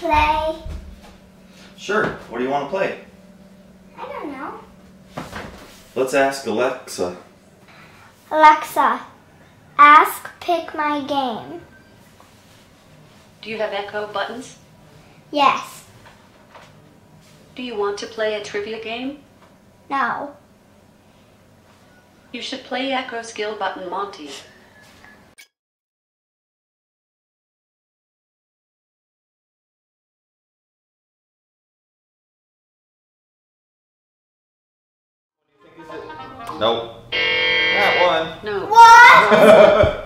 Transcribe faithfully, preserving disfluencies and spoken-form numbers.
play? Sure. What do you want to play? I don't know. Let's ask Alexa. Alexa, ask Pick My Game. Do you have echo buttons? Yes. Do you want to play a trivia game? No. You should play Echo Skill Button Monty. Nope. That one. No. What?